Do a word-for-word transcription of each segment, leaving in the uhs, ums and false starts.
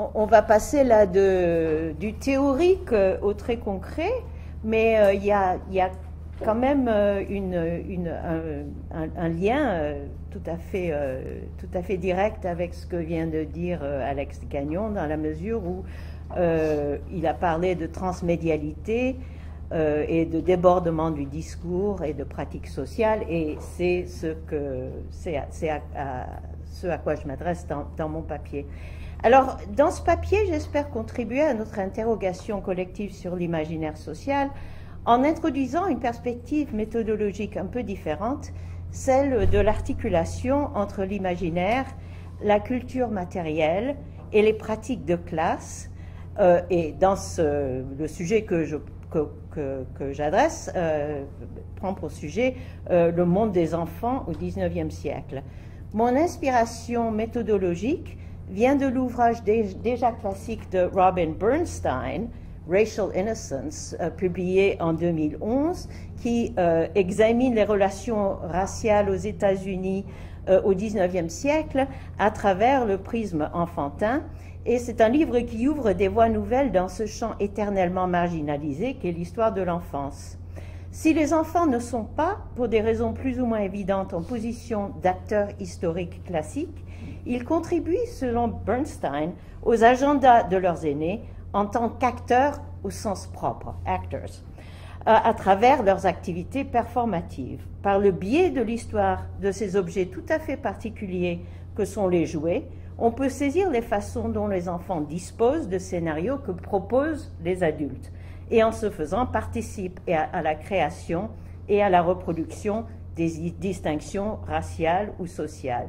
on, on va passer là de, du théorique au très concret, mais euh, il y, a, y a quand même une, une, un, un, un lien euh, tout, à fait, euh, tout à fait direct avec ce que vient de dire euh, Alex Gagnon, dans la mesure où euh, il a parlé de transmédialité euh, et de débordement du discours et de pratiques sociales, et c'est ce, que, c'est à, c'est à, à, ce à quoi je m'adresse dans, dans mon papier. Alors, dans ce papier, j'espère contribuer à notre interrogation collective sur l'imaginaire social en introduisant une perspective méthodologique un peu différente, celle de l'articulation entre l'imaginaire, la culture matérielle et les pratiques de classe. Euh, et dans ce, le sujet que je que, que, que j'adresse euh, prend pour sujet euh, le monde des enfants au dix-neuvième siècle. Mon inspiration méthodologique vient de l'ouvrage déjà classique de Robin Bernstein, Racial Innocence, euh, publié en deux mille onze, qui euh, examine les relations raciales aux États-Unis euh, au dix-neuvième siècle à travers le prisme enfantin. Et c'est un livre qui ouvre des voies nouvelles dans ce champ éternellement marginalisé qu'est l'histoire de l'enfance. Si les enfants ne sont pas, pour des raisons plus ou moins évidentes, en position d'acteurs historiques classiques, ils contribuent, selon Bernstein, aux agendas de leurs aînés en tant qu'acteurs au sens propre, actors, à, à travers leurs activités performatives. Par le biais de l'histoire de ces objets tout à fait particuliers que sont les jouets, on peut saisir les façons dont les enfants disposent de scénarios que proposent les adultes, et en ce faisant participent à, à la création et à la reproduction des distinctions raciales ou sociales.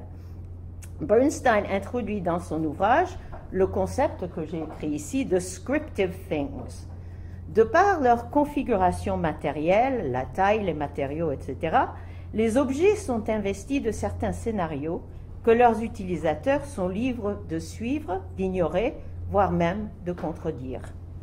Bernstein introduit dans son ouvrage le concept que j'ai écrit ici de scriptive things. De par leur configuration matérielle, la taille, les matériaux, et cetera, les objets sont investis de certains scénarios que leurs utilisateurs sont libres de suivre, d'ignorer, voire même de contredire.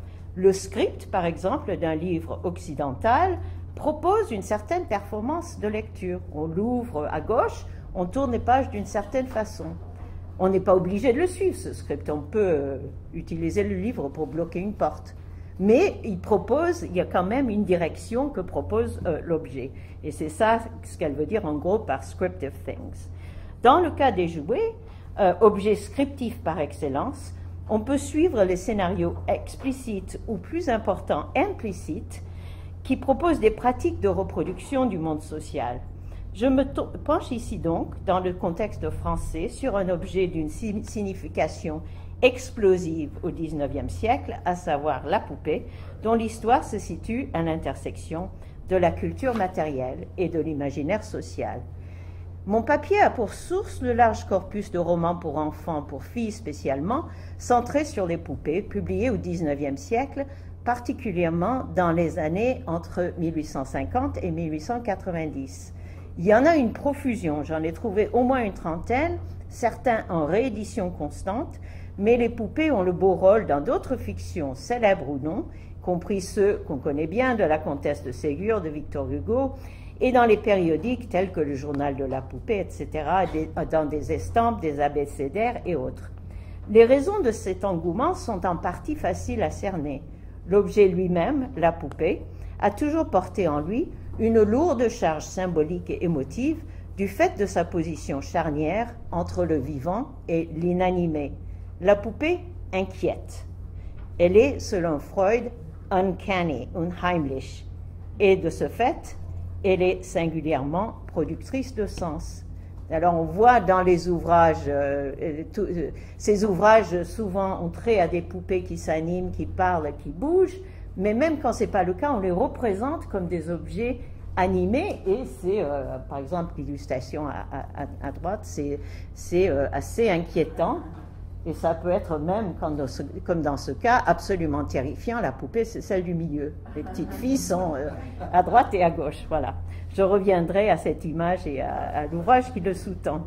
Le script, par exemple, d'un livre occidental propose une certaine performance de lecture. On l'ouvre à gauche, on tourne les pages d'une certaine façon. On n'est pas obligé de le suivre, ce script. On peut euh, utiliser le livre pour bloquer une porte. Mais il propose, il y a quand même une direction que propose euh, l'objet. Et c'est ça ce qu'elle veut dire en gros par scriptive things. Dans le cas des jouets, euh, objets scriptifs par excellence, on peut suivre les scénarios explicites ou plus important implicites qui proposent des pratiques de reproduction du monde social. Je me penche ici donc, dans le contexte français, sur un objet d'une signification explosive au dix-neuvième siècle, à savoir la poupée, dont l'histoire se situe à l'intersection de la culture matérielle et de l'imaginaire social. Mon papier a pour source le large corpus de romans pour enfants, pour filles spécialement, centrés sur les poupées, publiés au dix-neuvième siècle, particulièrement dans les années entre mille huit cent cinquante et mille huit cent quatre-vingt-dix. Il y en a une profusion, j'en ai trouvé au moins une trentaine, certains en réédition constante, mais les poupées ont le beau rôle dans d'autres fictions, célèbres ou non, compris ceux qu'on connaît bien de la Comtesse de Ségur, de Victor Hugo, et dans les périodiques tels que le Journal de la poupée, et cetera, dans des estampes, des abécédaires et autres. Les raisons de cet engouement sont en partie faciles à cerner. L'objet lui-même, la poupée, a toujours porté en lui une lourde charge symbolique et émotive du fait de sa position charnière entre le vivant et l'inanimé. La poupée inquiète. Elle est, selon Freud, uncanny, unheimlich, et de ce fait, elle est singulièrement productrice de sens. Alors on voit dans les ouvrages, euh, tout, euh, ces ouvrages souvent ont trait à des poupées qui s'animent, qui parlent, qui bougent, mais même quand ce n'est pas le cas, on les représente comme des objets animés, et c'est, euh, par exemple, l'illustration à, à, à droite, c'est euh, assez inquiétant, et ça peut être même, comme dans ce, comme dans ce cas, absolument terrifiant. La poupée, c'est celle du milieu. Les petites filles sont euh, à droite et à gauche, voilà. Je reviendrai à cette image et à, à l'ouvrage qui le sous-tend.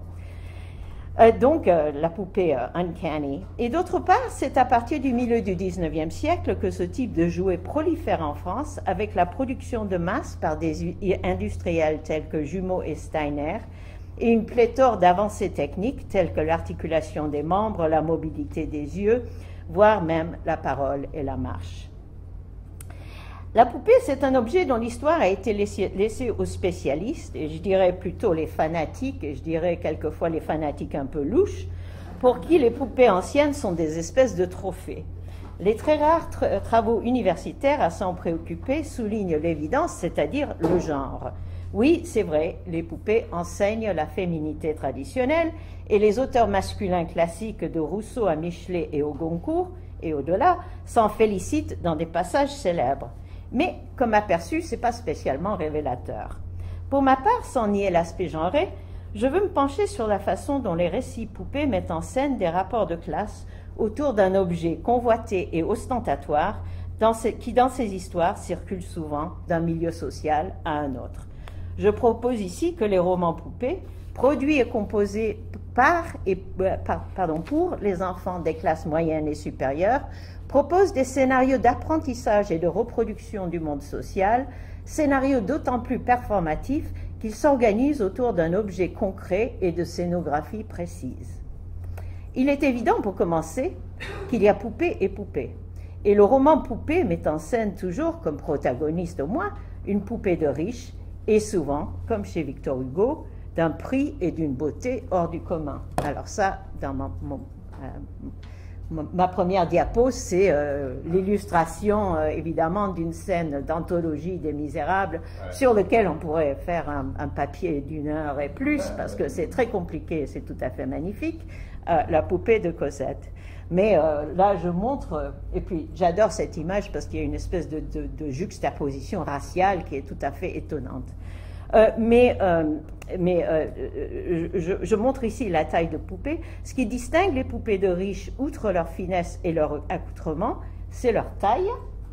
Euh, donc, euh, la poupée euh, uncanny. Et d'autre part, c'est à partir du milieu du dix-neuvième siècle que ce type de jouet prolifère en France avec la production de masse par des industriels tels que Jumeau et Steiner et une pléthore d'avancées techniques telles que l'articulation des membres, la mobilité des yeux, voire même la parole et la marche. La poupée, c'est un objet dont l'histoire a été laissée, laissée aux spécialistes, et je dirais plutôt les fanatiques, et je dirais quelquefois les fanatiques un peu louches, pour qui les poupées anciennes sont des espèces de trophées. Les très rares tra- travaux universitaires à s'en préoccuper soulignent l'évidence, c'est-à-dire le genre. Oui, c'est vrai, les poupées enseignent la féminité traditionnelle, et les auteurs masculins classiques de Rousseau à Michelet et au Goncourt, et au-delà, s'en félicitent dans des passages célèbres. Mais, comme aperçu, ce n'est pas spécialement révélateur. Pour ma part, sans nier l'aspect genré, je veux me pencher sur la façon dont les récits poupées mettent en scène des rapports de classe autour d'un objet convoité et ostentatoire dans ces, qui, dans ces histoires, circule souvent d'un milieu social à un autre. Je propose ici que les romans poupées, produits et composés par et, euh, par, pardon, pour les enfants des classes moyennes et supérieures, propose des scénarios d'apprentissage et de reproduction du monde social, scénarios d'autant plus performatifs qu'ils s'organisent autour d'un objet concret et de scénographie précise. Il est évident, pour commencer, qu'il y a poupée et poupée. Et le roman poupée met en scène toujours, comme protagoniste au moins, une poupée de riche, et souvent, comme chez Victor Hugo, d'un prix et d'une beauté hors du commun. Alors ça, dans mon, mon, euh, ma première diapo, c'est euh, l'illustration, euh, évidemment, d'une scène d'anthologie des Misérables, ouais, sur lequel on pourrait faire un, un papier d'une heure et plus, parce que c'est très compliqué et c'est tout à fait magnifique, euh, la poupée de Cosette. Mais euh, là, je montre, et puis j'adore cette image parce qu'il y a une espèce de, de, de juxtaposition raciale qui est tout à fait étonnante. Euh, mais euh, mais euh, je, je montre ici la taille de poupée. Ce qui distingue les poupées de riches, outre leur finesse et leur accoutrement, c'est leur taille.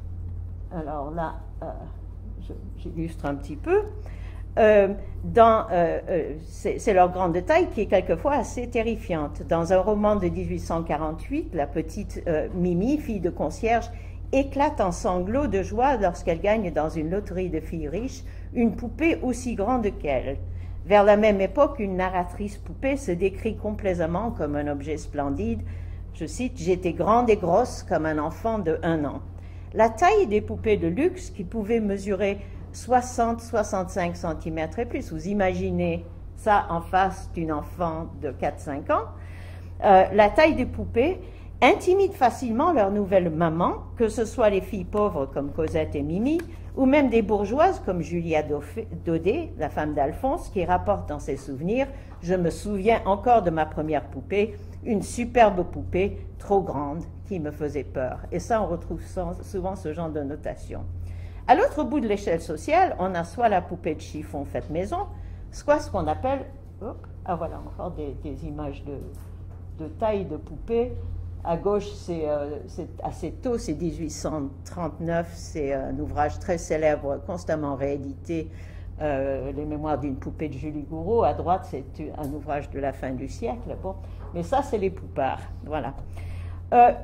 Alors là, euh, j'illustre un petit peu. Euh, dans, euh, euh, c'est leur grande taille qui est quelquefois assez terrifiante. Dans un roman de dix-huit cent quarante-huit, la petite euh, Mimi, fille de concierge, éclate en sanglots de joie lorsqu'elle gagne dans une loterie de filles riches une poupée aussi grande qu'elle. Vers la même époque, une narratrice poupée se décrit complaisamment comme un objet splendide. Je cite, « J'étais grande et grosse comme un enfant de un an ». La taille des poupées de luxe, qui pouvaient mesurer soixante à soixante-cinq centimètres et plus. Vous imaginez ça en face d'une enfant de quatre à cinq ans. Euh, la taille des poupées intimide facilement leur nouvelle maman, que ce soit les filles pauvres comme Cosette et Mimi, ou même des bourgeoises comme Julia Daudet, la femme d'Alphonse, qui rapporte dans ses souvenirs « Je me souviens encore de ma première poupée, une superbe poupée trop grande qui me faisait peur ». Et ça, on retrouve souvent ce genre de notation. À l'autre bout de l'échelle sociale, on a soit la poupée de chiffon faite maison, soit ce qu'on appelle, hop, ah voilà, encore des, des images de, de taille de poupée. À gauche, c'est euh, assez tôt, c'est dix-huit cent trente-neuf, c'est un ouvrage très célèbre, constamment réédité, euh, Les Mémoires d'une poupée de Julie Gouraud. À droite, c'est un ouvrage de la fin du siècle. Bon, mais ça, c'est les poupards, voilà. Euh,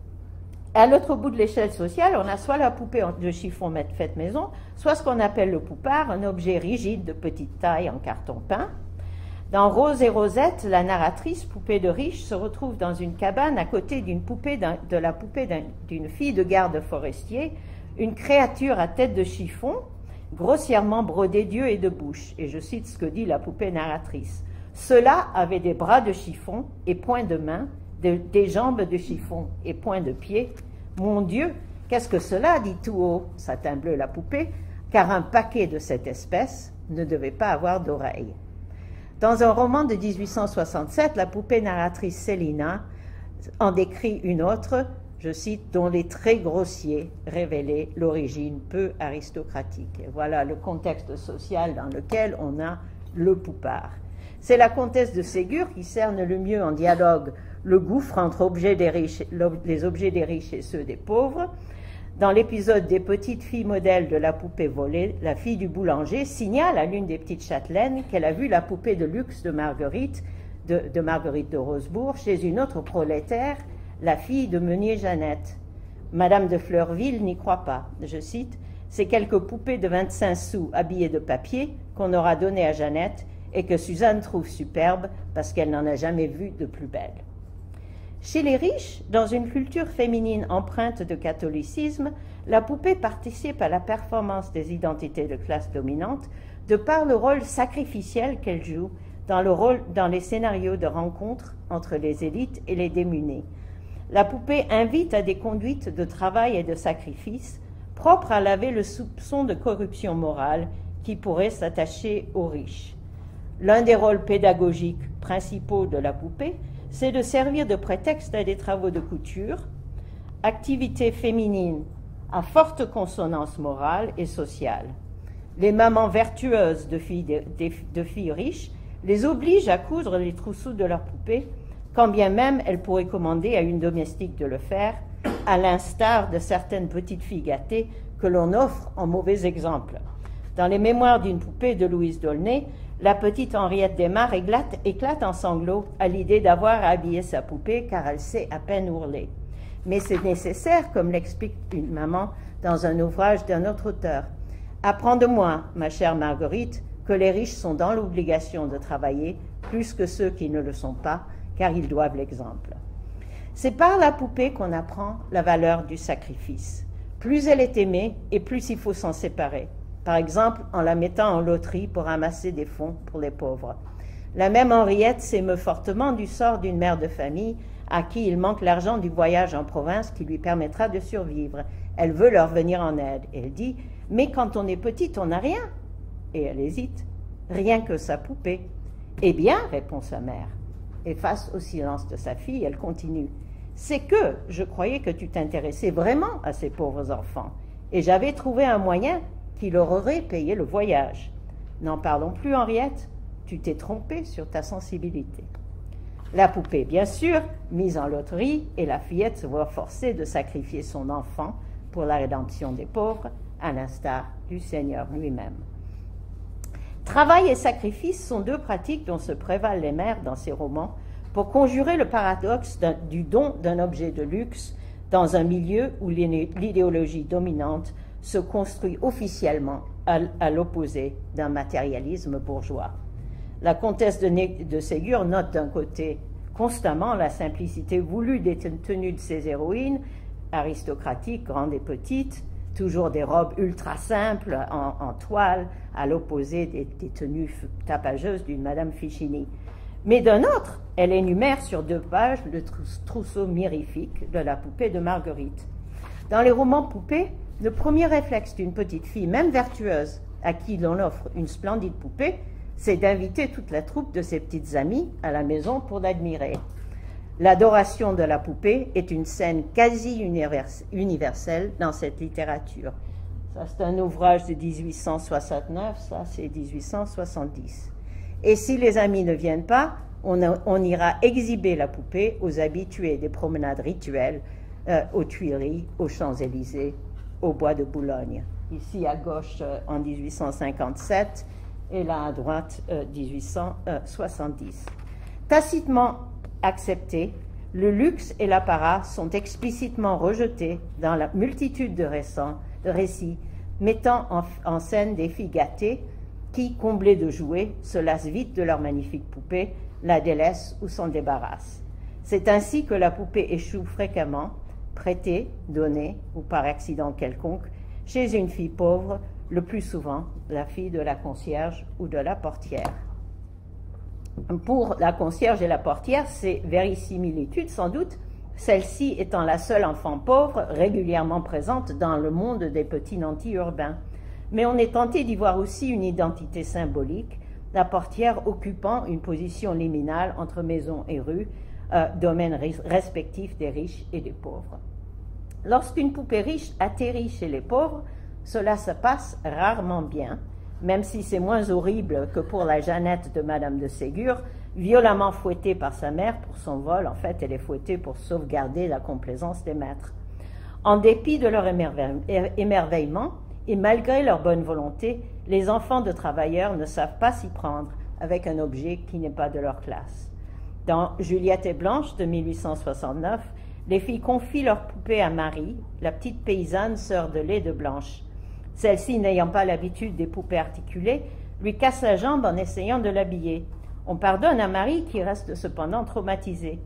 À l'autre bout de l'échelle sociale, on a soit la poupée de chiffon faite maison, soit ce qu'on appelle le poupard, un objet rigide de petite taille en carton peint. Dans Rose et Rosette, la narratrice, poupée de riche, se retrouve dans une cabane à côté d'une poupée de la poupée d'une fille de garde forestier, une créature à tête de chiffon, grossièrement brodée d'yeux et de bouche. Et je cite ce que dit la poupée narratrice. Cela avait des bras de chiffon et poings de main, De, des jambes de chiffon et points de pied. Mon Dieu, qu'est-ce que cela, dit tout haut Satin Bleu la poupée, car un paquet de cette espèce ne devait pas avoir d'oreilles. Dans un roman de dix-huit cent soixante-sept, la poupée narratrice Célina en décrit une autre, je cite, dont les traits grossiers révélaient l'origine peu aristocratique. Et voilà le contexte social dans lequel on a le poupard. C'est la comtesse de Ségur qui cerne le mieux en dialogue le gouffre entre objets des riches, les objets des riches et ceux des pauvres. Dans l'épisode des petites filles modèles de la poupée volée, la fille du boulanger signale à l'une des petites châtelaines qu'elle a vu la poupée de luxe de Marguerite de, de Marguerite de Rosebourg chez une autre prolétaire, la fille de meunier Jeannette. Madame de Fleurville n'y croit pas. Je cite, « C'est quelques poupées de vingt-cinq sous habillées de papier qu'on aura données à Jeannette et que Suzanne trouve superbe parce qu'elle n'en a jamais vu de plus belle. » Chez les riches, dans une culture féminine empreinte de catholicisme, la poupée participe à la performance des identités de classe dominante de par le rôle sacrificiel qu'elle joue dans, le rôle, dans les scénarios de rencontres entre les élites et les démunis. La poupée invite à des conduites de travail et de sacrifice propres à laver le soupçon de corruption morale qui pourrait s'attacher aux riches. L'un des rôles pédagogiques principaux de la poupée, c'est de servir de prétexte à des travaux de couture, activité féminine à forte consonance morale et sociale. Les mamans vertueuses de filles, de, de, de filles riches les obligent à coudre les trousseaux de leurs poupées, quand bien même elles pourraient commander à une domestique de le faire, à l'instar de certaines petites filles gâtées que l'on offre en mauvais exemple. Dans les mémoires d'une poupée de Louise d'Aulnay, la petite Henriette Desmarres éclate, éclate en sanglots à l'idée d'avoir à habiller sa poupée car elle sait à peine ourler. Mais c'est nécessaire, comme l'explique une maman dans un ouvrage d'un autre auteur. Apprends de moi, ma chère Marguerite, que les riches sont dans l'obligation de travailler plus que ceux qui ne le sont pas, car ils doivent l'exemple. C'est par la poupée qu'on apprend la valeur du sacrifice. Plus elle est aimée, et plus il faut s'en séparer. Par exemple, en la mettant en loterie pour ramasser des fonds pour les pauvres. La même Henriette s'émeut fortement du sort d'une mère de famille à qui il manque l'argent du voyage en province qui lui permettra de survivre. Elle veut leur venir en aide. Elle dit « Mais quand on est petite, on n'a rien !» Et elle hésite. « Rien que sa poupée. »« Eh bien, répond sa mère. » Et face au silence de sa fille, elle continue. « C'est que je croyais que tu t'intéressais vraiment à ces pauvres enfants, et j'avais trouvé un moyen qui leur aurait payé le voyage. N'en parlons plus, Henriette, tu t'es trompée sur ta sensibilité. » La poupée, bien sûr, mise en loterie, et la fillette se voit forcée de sacrifier son enfant pour la rédemption des pauvres, à l'instar du Seigneur lui-même. Travail et sacrifice sont deux pratiques dont se prévalent les mères dans ces romans pour conjurer le paradoxe du don d'un objet de luxe dans un milieu où l'idéologie dominante se construit officiellement à, à l'opposé d'un matérialisme bourgeois. La comtesse de, de Ségur note d'un côté constamment la simplicité voulue des tenues de ses héroïnes, aristocratiques, grandes et petites, toujours des robes ultra simples en, en toile, à l'opposé des, des tenues tapageuses d'une Madame Ficini. Mais d'un autre, elle énumère sur deux pages le trousseau mirifique de la poupée de Marguerite. Dans les romans poupées, le premier réflexe d'une petite fille, même vertueuse, à qui l'on offre une splendide poupée, c'est d'inviter toute la troupe de ses petites amies à la maison pour l'admirer. L'adoration de la poupée est une scène quasi universelle dans cette littérature. Ça, c'est un ouvrage de dix-huit cent soixante-neuf, ça, c'est dix-huit cent soixante-dix. Et si les amis ne viennent pas, on, a, on ira exhiber la poupée aux habitués des promenades rituelles, euh, aux Tuileries, aux Champs-Élysées, au bois de Boulogne. Ici à gauche euh, en dix-huit cent cinquante-sept et là à droite euh, dix-huit cent soixante-dix. Tacitement acceptés, le luxe et l'apparat sont explicitement rejetés dans la multitude de, récents, de récits mettant en, en scène des filles gâtées qui, comblées de jouets, se lassent vite de leur magnifique poupée, la délaissent ou s'en débarrassent. C'est ainsi que la poupée échoue fréquemment, prêtée, donnée ou par accident quelconque, chez une fille pauvre, le plus souvent la fille de la concierge ou de la portière. Pour la concierge et la portière, c'est verisimilitude sans doute, celle-ci étant la seule enfant pauvre régulièrement présente dans le monde des petits nantis urbains. Mais on est tenté d'y voir aussi une identité symbolique, la portière occupant une position liminale entre maison et rue, euh, domaine respectif des riches et des pauvres. Lorsqu'une poupée riche atterrit chez les pauvres, cela se passe rarement bien, même si c'est moins horrible que pour la Jeannette de Madame de Ségur, violemment fouettée par sa mère pour son vol. En fait, elle est fouettée pour sauvegarder la complaisance des maîtres. En dépit de leur émerveillement, et malgré leur bonne volonté, les enfants de travailleurs ne savent pas s'y prendre avec un objet qui n'est pas de leur classe. Dans Juliette et Blanche de mille huit cent soixante-neuf, les filles confient leur poupée à Marie, la petite paysanne sœur de lait de Blanche. Celle-ci, n'ayant pas l'habitude des poupées articulées, lui casse la jambe en essayant de l'habiller. On pardonne à Marie qui reste cependant traumatisée.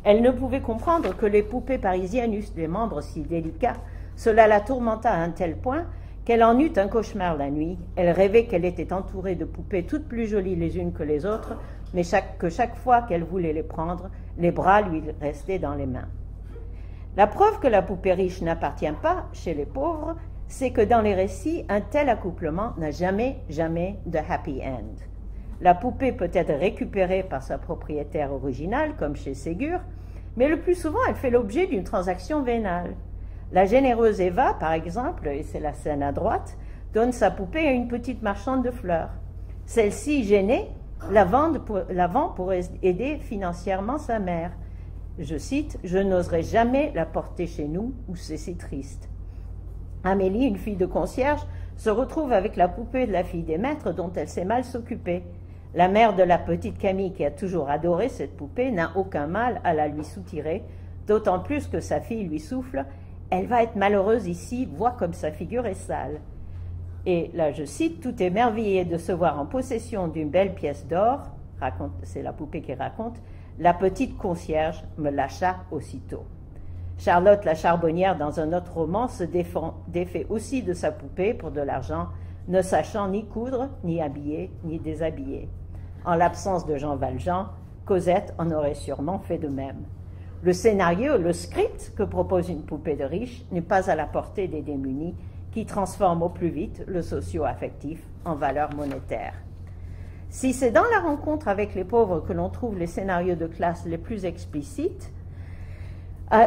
Elle ne pouvait comprendre que les poupées parisiennes eussent des membres si délicats. Cela la tourmenta à un tel point qu'elle en eut un cauchemar la nuit. Elle rêvait qu'elle était entourée de poupées toutes plus jolies les unes que les autres, mais chaque, que chaque fois qu'elle voulait les prendre, les bras lui restaient dans les mains. La preuve que la poupée riche n'appartient pas chez les pauvres, c'est que dans les récits, un tel accouplement n'a jamais, jamais de happy end. La poupée peut être récupérée par sa propriétaire originale, comme chez Ségur, mais le plus souvent, elle fait l'objet d'une transaction vénale. La généreuse Eva, par exemple, et c'est la scène à droite, donne sa poupée à une petite marchande de fleurs. Celle-ci, gênée, la vend pour, la vend pour aider financièrement sa mère. Je cite, « Je n'oserais jamais la porter chez nous, où c'est si triste. » Amélie, une fille de concierge, se retrouve avec la poupée de la fille des maîtres dont elle sait mal s'occuper. La mère de la petite Camille, qui a toujours adoré cette poupée, n'a aucun mal à la lui soutirer, d'autant plus que sa fille lui souffle « Elle va être malheureuse ici, vois comme sa figure est sale. » Et là, je cite, « Tout émerveillé de se voir en possession d'une belle pièce d'or, c'est la poupée qui raconte, la petite concierge me lâcha aussitôt. » Charlotte la charbonnière, dans un autre roman, se défend, défait aussi de sa poupée pour de l'argent, ne sachant ni coudre, ni habiller, ni déshabiller. En l'absence de Jean Valjean, Cosette en aurait sûrement fait de même. Le scénario, le script que propose une poupée de riche n'est pas à la portée des démunis qui transforment au plus vite le socio-affectif en valeur monétaire. Si c'est dans la rencontre avec les pauvres que l'on trouve les scénarios de classe les plus explicites, euh,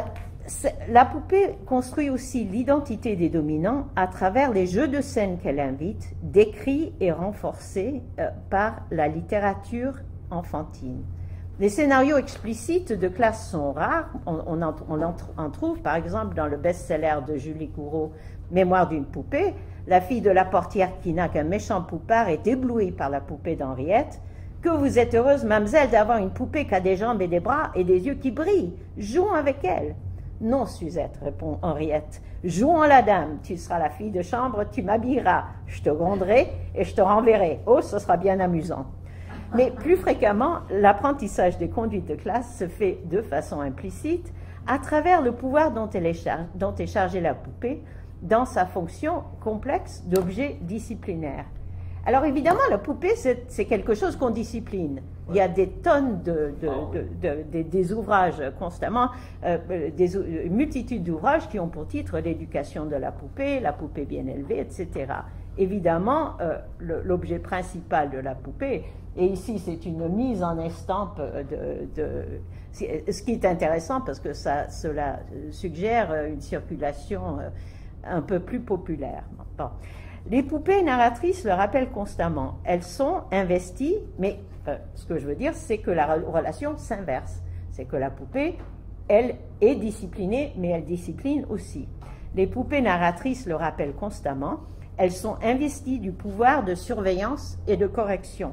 la poupée construit aussi l'identité des dominants à travers les jeux de scène qu'elle invite, décrits et renforcés euh, par la littérature enfantine. Les scénarios explicites de classe sont rares. On, on, en, on en, en trouve, par exemple, dans le best-seller de Julie Courreau, Mémoire d'une poupée. La fille de la portière qui n'a qu'un méchant poupard est éblouie par la poupée d'Henriette. « Que vous êtes heureuse, mademoiselle, d'avoir une poupée qui a des jambes et des bras et des yeux qui brillent. Jouons avec elle. » « Non, Suzette, répond Henriette. Jouons à la dame. Tu seras la fille de chambre, tu m'habilleras. Je te gronderai et je te renverrai. Oh, ce sera bien amusant. » Mais plus fréquemment, l'apprentissage des conduites de classe se fait de façon implicite à travers le pouvoir dont, elle est, char dont est chargée la poupée dans sa fonction complexe d'objet disciplinaire. Alors évidemment, la poupée, c'est quelque chose qu'on discipline. Il y a des tonnes de, de, de, de, de, des ouvrages constamment, euh, des, une multitude d'ouvrages qui ont pour titre l'éducation de la poupée, la poupée bien élevée, et cetera. Évidemment, euh, l'objet principal de la poupée, et ici c'est une mise en estampe de, de, ce qui est intéressant parce que ça, cela suggère une circulation un peu plus populaire. Bon. Les poupées narratrices le rappellent constamment. Elles sont investies, mais euh, ce que je veux dire, c'est que la relation s'inverse. C'est que la poupée, elle, est disciplinée, mais elle discipline aussi. Les poupées narratrices le rappellent constamment. Elles sont investies du pouvoir de surveillance et de correction.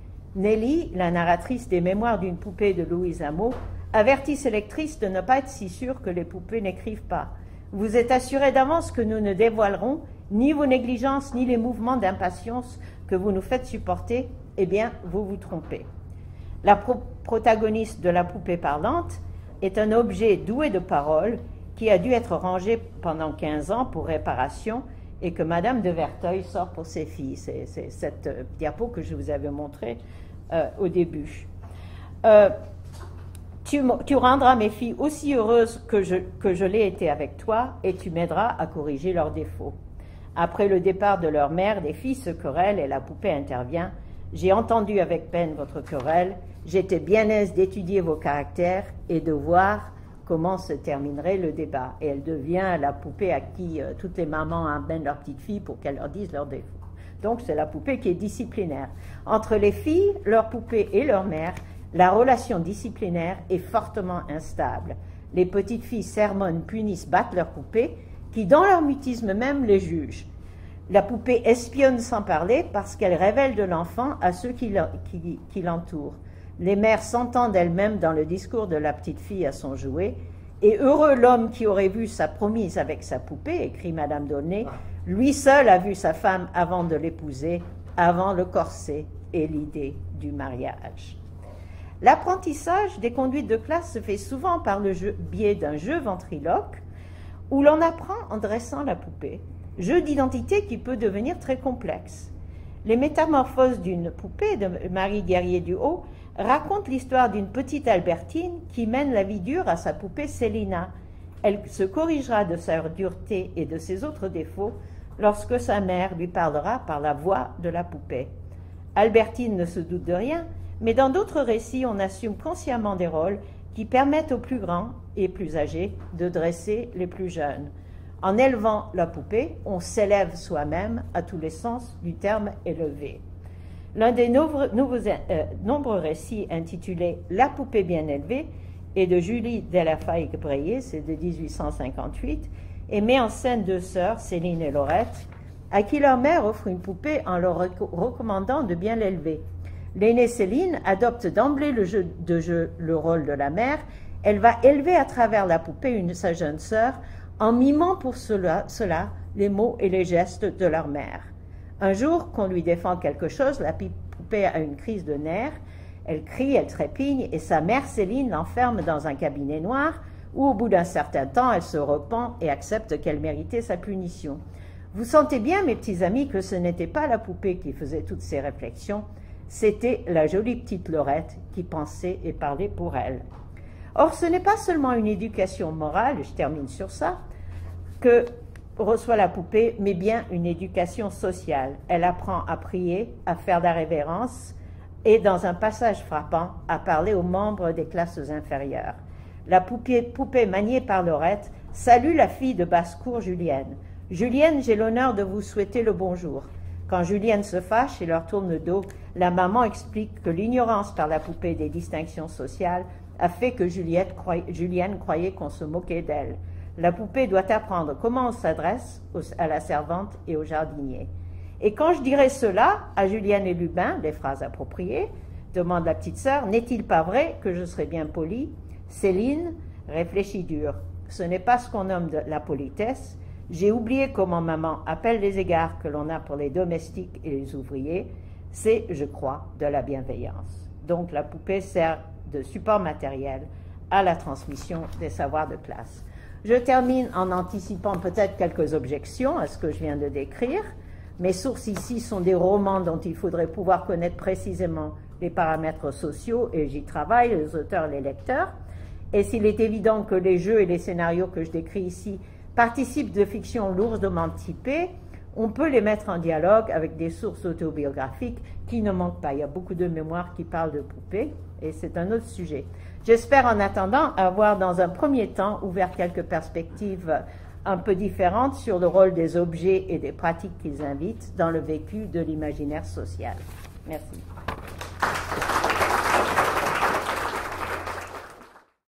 Nelly, la narratrice des Mémoires d'une poupée de Louise Hameau, avertit ses lectrices de ne pas être si sûres que les poupées n'écrivent pas. Vous êtes assurés d'avance que nous ne dévoilerons ni vos négligences, ni les mouvements d'impatience que vous nous faites supporter, eh bien, vous vous trompez. La pro protagoniste de la poupée parlante est un objet doué de parole qui a dû être rangé pendant quinze ans pour réparation et que Madame de Verteuil sort pour ses filles. C'est cette euh, diapo que je vous avais montrée euh, au début. Euh, tu, tu rendras mes filles aussi heureuses que je, que je l'ai été avec toi et tu m'aideras à corriger leurs défauts. Après le départ de leur mère, les filles se querellent et la poupée intervient. J'ai entendu avec peine votre querelle. J'étais bien aise d'étudier vos caractères et de voir comment se terminerait le débat. Et elle devient la poupée à qui euh, toutes les mamans amènent leurs petites filles pour qu'elles leur disent leurs défauts. Donc c'est la poupée qui est disciplinaire. Entre les filles, leur poupée et leur mère, la relation disciplinaire est fortement instable. Les petites filles sermonnent, punissent, battent leur poupée, qui, dans leur mutisme même, les jugent. La poupée espionne sans parler parce qu'elle révèle de l'enfant à ceux qui l'entourent. Les mères s'entendent elles-mêmes dans le discours de la petite fille à son jouet, et heureux l'homme qui aurait vu sa promise avec sa poupée, écrit Madame d'Aulnay, lui seul a vu sa femme avant de l'épouser, avant le corset et l'idée du mariage. L'apprentissage des conduites de classe se fait souvent par le jeu, biais d'un jeu ventriloque où l'on apprend en dressant la poupée, jeu d'identité qui peut devenir très complexe. Les métamorphoses d'une poupée de Marie Guerrier-du-Haut racontent l'histoire d'une petite Albertine qui mène la vie dure à sa poupée Célina. Elle se corrigera de sa dureté et de ses autres défauts lorsque sa mère lui parlera par la voix de la poupée. Albertine ne se doute de rien, mais dans d'autres récits, on assume consciemment des rôles qui permettent aux plus grands et plus âgés de dresser les plus jeunes. En élevant la poupée, on s'élève soi-même à tous les sens du terme élevé. L'un des nombreux, nouveaux, euh, nombreux récits intitulé « La poupée bien élevée » est de Julie Delafaye-Breillet, c'est de mille huit cent cinquante-huit, et met en scène deux sœurs, Céline et Laurette, à qui leur mère offre une poupée en leur recommandant de bien l'élever. L'aînée Céline adopte d'emblée le jeu de jeu le rôle de la mère. Elle va élever à travers la poupée une, sa jeune sœur en mimant pour cela, cela les mots et les gestes de leur mère. Un jour, qu'on lui défend quelque chose, la poupée a une crise de nerfs. Elle crie, elle trépigne et sa mère Céline l'enferme dans un cabinet noir où au bout d'un certain temps, elle se repent et accepte qu'elle méritait sa punition. Vous sentez bien, mes petits amis, que ce n'était pas la poupée qui faisait toutes ces réflexions, c'était la jolie petite Laurette qui pensait et parlait pour elle. Or, ce n'est pas seulement une éducation morale, je termine sur ça, que reçoit la poupée, mais bien une éducation sociale. Elle apprend à prier, à faire de la révérence et, dans un passage frappant, à parler aux membres des classes inférieures. La poupée, poupée maniée par Laurette salue la fille de basse-cour Julienne. « Julienne, j'ai l'honneur de vous souhaiter le bonjour. » Quand Julienne se fâche et leur tourne le dos, la maman explique que l'ignorance par la poupée des distinctions sociales a fait que Juliette croy... Julienne croyait qu'on se moquait d'elle. La poupée doit apprendre comment on s'adresse à la servante et au jardinier. Et quand je dirai cela à Julienne et Lubin, les phrases appropriées, demande la petite sœur, n'est-il pas vrai que je serai bien polie? Céline réfléchit dur. Ce n'est pas ce qu'on nomme de la politesse. J'ai oublié comment maman appelle les égards que l'on a pour les domestiques et les ouvriers. C'est, je crois, de la bienveillance. Donc la poupée sert de support matériel à la transmission des savoirs de classe. Je termine en anticipant peut-être quelques objections à ce que je viens de décrire. Mes sources ici sont des romans dont il faudrait pouvoir connaître précisément les paramètres sociaux, et j'y travaille, les auteurs et les lecteurs. Et s'il est évident que les jeux et les scénarios que je décris ici participent de fictions lourdement typées, on peut les mettre en dialogue avec des sources autobiographiques qui ne manquent pas. Il y a beaucoup de mémoires qui parlent de poupées, et c'est un autre sujet. J'espère en attendant avoir dans un premier temps ouvert quelques perspectives un peu différentes sur le rôle des objets et des pratiques qu'ils invitent dans le vécu de l'imaginaire social. Merci.